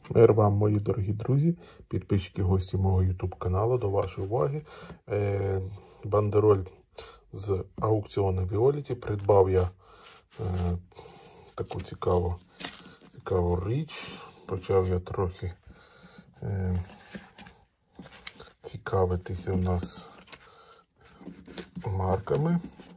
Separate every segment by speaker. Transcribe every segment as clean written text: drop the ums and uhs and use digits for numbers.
Speaker 1: Мир вам, мої дорогі друзі, підписчики, гості мого YouTube каналу. До вашої уваги бандероль з аукціону Violet. Придбав я таку цікаву річ. Почав я трохи цікавитися у нас марками.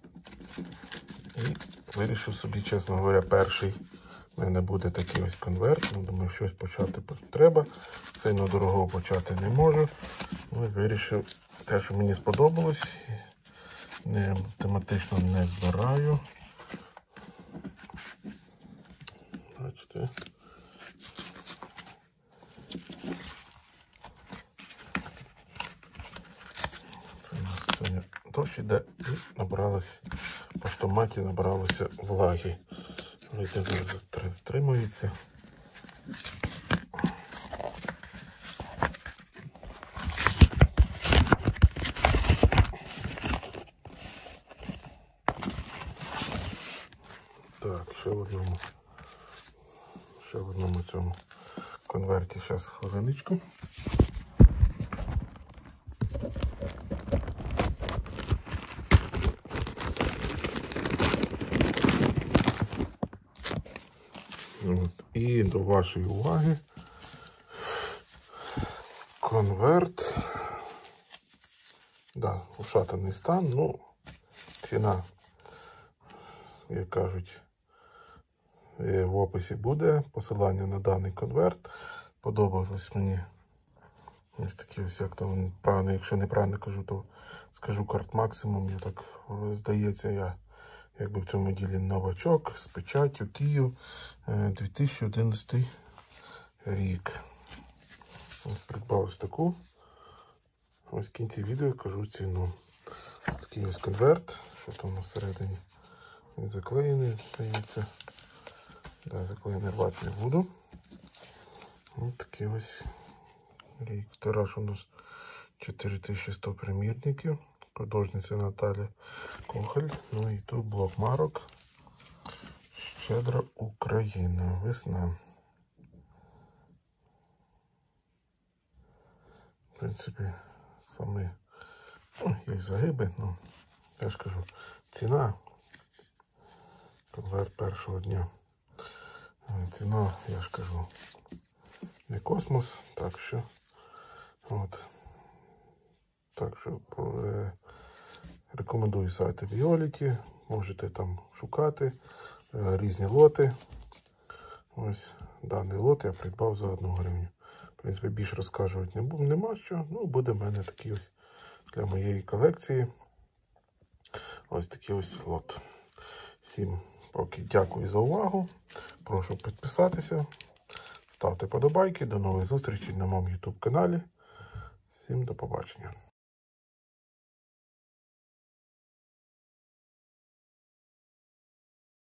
Speaker 1: І вирішив собі, чесно говоря, перший у мене буде такий ось конверт. Думаю, щось почати треба. Сильно дорого почати не можу. Вирішив те, що мені сподобалось. Тематично не збираю. Бачите. Це у нас сьогодні дощ іде і набралось, по автоматі набралося влаги. Затримується. Так, ще в одному цьому конверті, зараз хвилиночку. І до вашої уваги конверт. Да, ушатаний стан, ну, ціна, як кажуть, в описі буде посилання на даний конверт. Подобалось мені ось такі ось, як там правильно, якщо неправильно кажу, то скажу карт максимум. Я так здається, я якби в цьому ділі новачок з печаттю Київ 2011 рік. Ось придбав ось таку. Ось в кінці відео кажу ціну. Ось такий ось конверт, що там всередині він заклеєний, здається. Да, заклеєний рвати не буду. Ось такий ось рік. Тираж у нас 4100 примірників. Художниця Наталя Кохаль. Ну і тут блок марок. Щедра Україна. Весна. В принципі, саме є загиби, ну, я ж кажу, ціна. Конверт першого дня. Ціна, я ж кажу, не космос, так що рекомендую сайти Violet, можете там шукати різні лоти. Ось даний лот я придбав за 1 гривню. В принципі, більше розказувати нема що. Ну, буде в мене такий ось для моєї колекції. Ось такий ось лот. Всім поки дякую за увагу. Прошу підписатися, ставте подобайки. До нових зустрічей на моєму YouTube каналі. Всім до побачення.